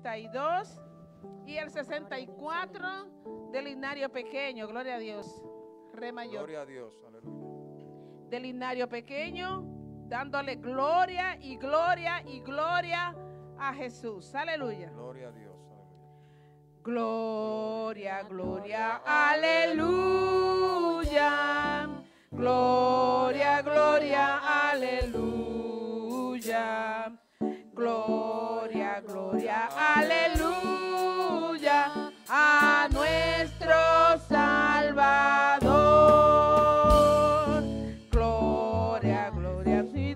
62 y el 64 del himnario pequeño. Gloria a Dios. Re mayor. Gloria a Dios. Aleluya. Del himnario pequeño, dándole gloria y gloria y gloria a Jesús. Aleluya. Gloria a Dios. Aleluya. Gloria, gloria, aleluya. Gloria, gloria, aleluya. Gloria, gloria, aleluya a nuestro Salvador. Gloria, gloria, sí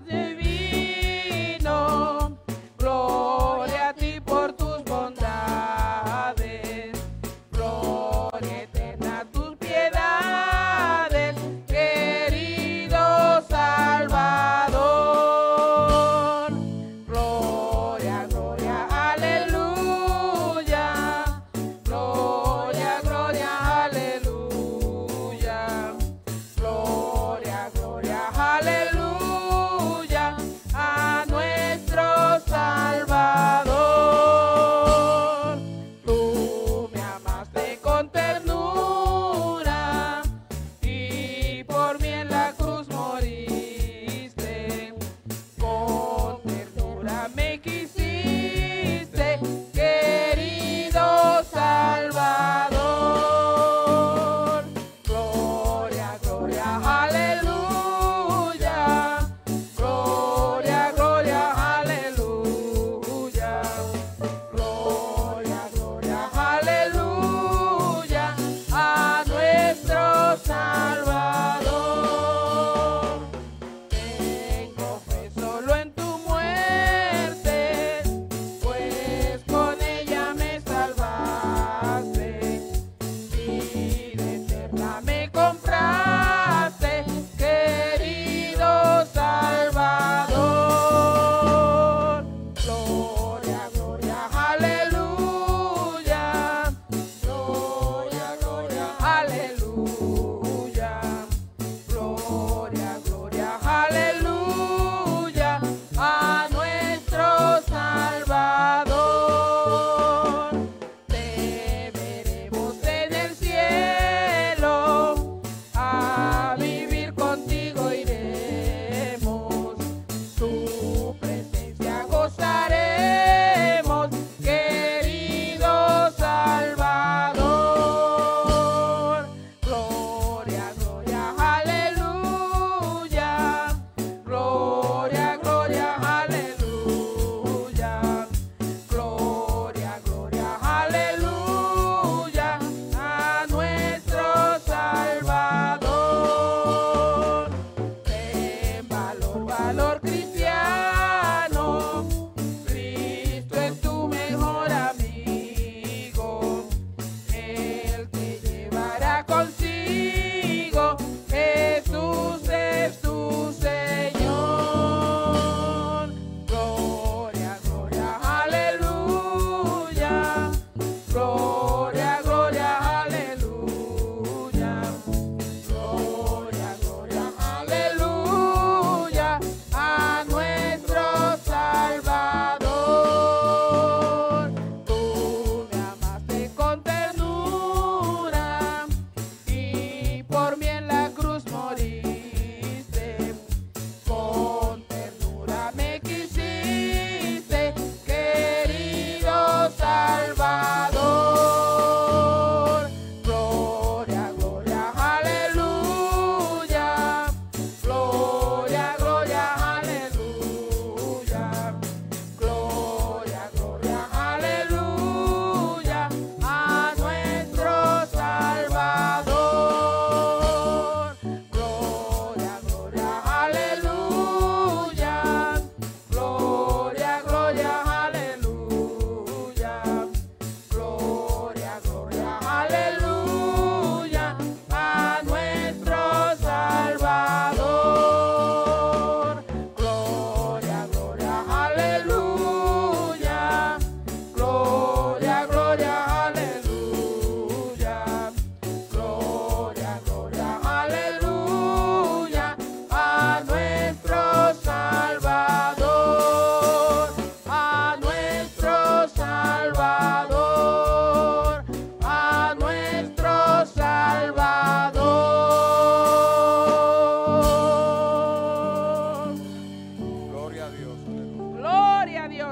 divino. Gloria a ti por tus bondades. Gloria eterna a tus piedades, querido Salvador. Gloria, gloria, aleluya.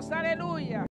Aleluya.